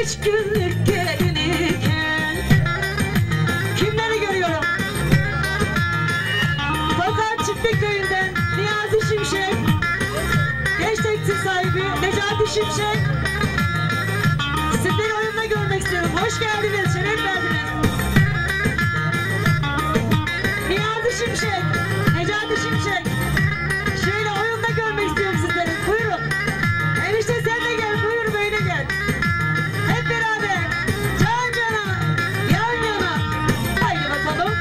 üç günlük gelin iken. Kimleri görüyorum? Tokat Çiftlik Köyü'nden Niyazi Şimşek, Genç Tekstil sahibi Necati Şimşek. Sizleri oyunda görmek istiyorum. Hoş geldiniz, şeref verdiniz. Niyazi Şimşek, Necati Şimşek. Şöyle oyunda görmek istiyorum sizleri. Buyurun. Enişte sen de gel, buyur böyle gel. Hep beraber can cana, yan yana. Haydi bakalım.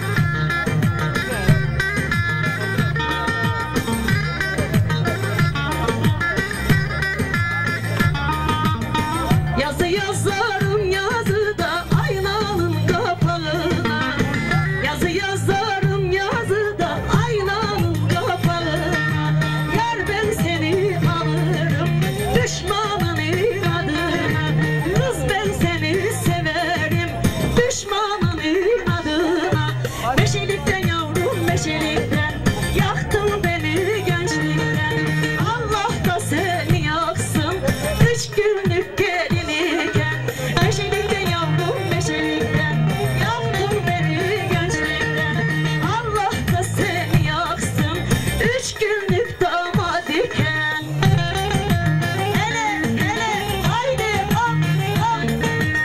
Yazı yazarım yazıda aynanın kapağına. Yazı yazarım yazıda aynanın kapağına. Yar ben seni alırım düşmanın inadına. Kız ben seni severim düşmanın inadına. Meşelikten yavrum meşelikten yaktın beni gençlikten. Allah da seni yaksın üç günlük gelin iken. Meşelikten yavrum meşelikten yaktın beni gençlikten. Allah da seni yaksın üç günlük damat iken. Hele hele haydi hop hop.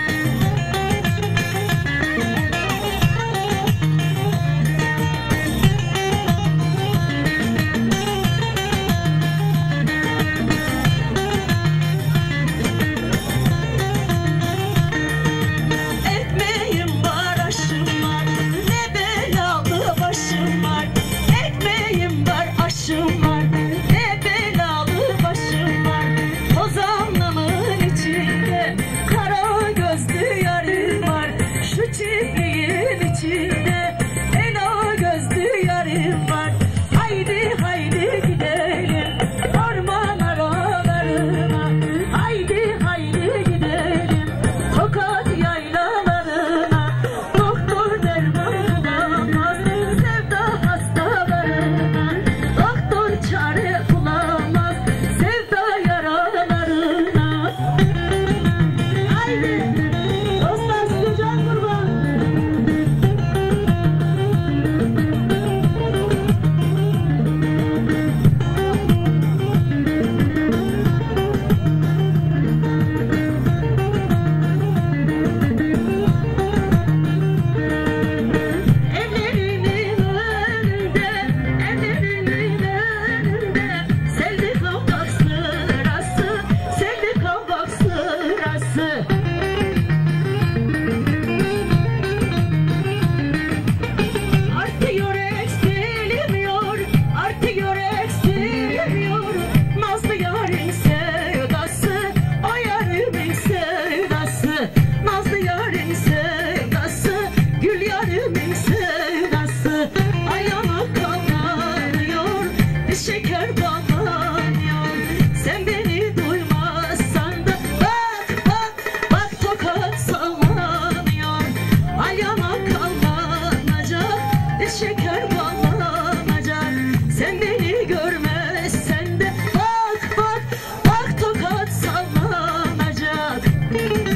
Ekmeğim var, aşım var, ne belalı başım var. Ekmeğim var, aşım var, ne belalı başım var. Toz alnımın içinde kara gözlü yarim var. Şu çiftliğin içinde ela gözlü yarim var. Haydi haydi gidelim orman aralarına. Haydi haydi gidelim Tokat yaylalarına. Doktor derman bulamaz sevda hastalarına. Doktor çare bulamaz sevda yaralarına. Haydi dostlar size can kurban. Ellerinin önünde, ellerinin önünde selvi kavak sırası, selvi kavak sırası. Artıyor eksilmiyor, artıyor eksilmiyor. Nazlı yarın sevdası, o yarımın sevdası. Nazlı yarın sevdası, gül yarımın sevdası. Ayağıma kapanıyor, şeker bağlanıyor. Sen beni duymazsan da bak bak bak tokat sallanıyor. Ayağıma kapanacak, şeker bağlanacak. Sen beni görmezsen de bak bak bak tokat sallanacak.